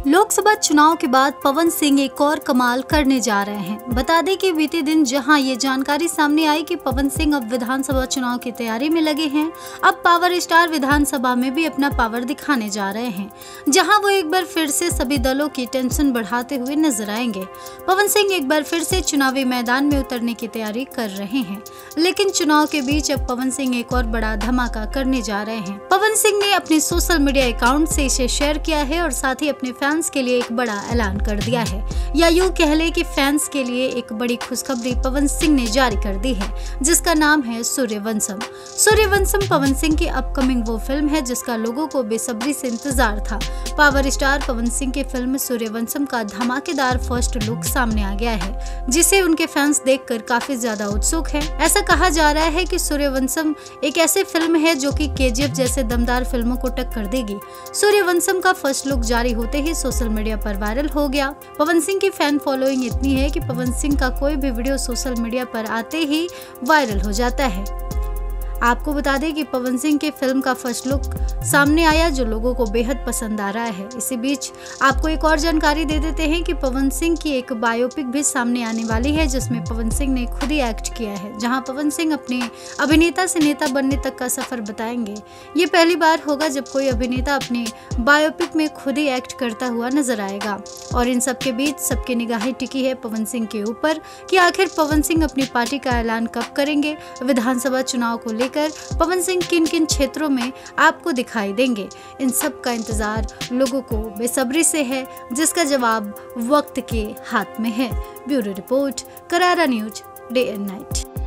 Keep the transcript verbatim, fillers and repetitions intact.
लोकसभा चुनाव के बाद पवन सिंह एक और कमाल करने जा रहे हैं। बता दें कि बीते दिन जहां ये जानकारी सामने आई कि पवन सिंह अब विधानसभा चुनाव की तैयारी में लगे हैं, अब पावर स्टार विधानसभा में भी अपना पावर दिखाने जा रहे हैं, जहां वो एक बार फिर से सभी दलों की टेंशन बढ़ाते हुए नजर आएंगे। पवन सिंह एक बार फिर से चुनावी मैदान में उतरने की तैयारी कर रहे हैं, लेकिन चुनाव के बीच अब पवन सिंह एक और बड़ा धमाका करने जा रहे हैं। पवन सिंह ने अपने सोशल मीडिया अकाउंट से इसे शेयर किया है और साथ ही अपने फैंस के लिए एक बड़ा ऐलान कर दिया है, या यूं कह ले कि फैंस के लिए एक बड़ी खुशखबरी पवन सिंह ने जारी कर दी है, जिसका नाम है सूर्यवंशम। सूर्यवंशम पवन सिंह की अपकमिंग वो फिल्म है जिसका लोगों को बेसब्री से इंतजार था। पावर स्टार पवन सिंह की फिल्म सूर्यवंशम का धमाकेदार फर्स्ट लुक सामने आ गया है, जिसे उनके फैंस देखकर काफी ज्यादा उत्सुक हैं। ऐसा कहा जा रहा है कि सूर्यवंशम एक ऐसी फिल्म है जो कि केजीएफ जैसे दमदार फिल्मों को टक्कर देगी। सूर्यवंशम का फर्स्ट लुक जारी होते ही सोशल मीडिया पर वायरल हो गया। पवन सिंह की फैन फॉलोइंग इतनी है कि पवन सिंह का कोई भी वीडियो सोशल मीडिया पर आते ही वायरल हो जाता है। आपको बता दें कि पवन सिंह की फिल्म का फर्स्ट लुक सामने आया, जो लोगों को बेहद पसंद आ रहा है। इसी बीच आपको एक और जानकारी दे देते हैं कि पवन सिंह की एक बायोपिक भी सामने आने वाली है, जिसमें पवन सिंह ने खुद ही एक्ट किया है, जहां पवन सिंह अपने अभिनेता से नेता बनने तक का सफर बताएंगे। ये पहली बार होगा जब कोई अभिनेता अपने बायोपिक में खुद ही एक्ट करता हुआ नजर आएगा। और इन सब के बीच सबकी निगाहें टिकी है पवन सिंह के ऊपर कि आखिर पवन सिंह अपनी पार्टी का ऐलान कब करेंगे। विधानसभा चुनाव को लेकर पवन सिंह किन किन क्षेत्रों में आपको दिखाई देंगे, इन सब का इंतजार लोगों को बेसब्री से है, जिसका जवाब वक्त के हाथ में है। Bureau report, Karara news, day and night.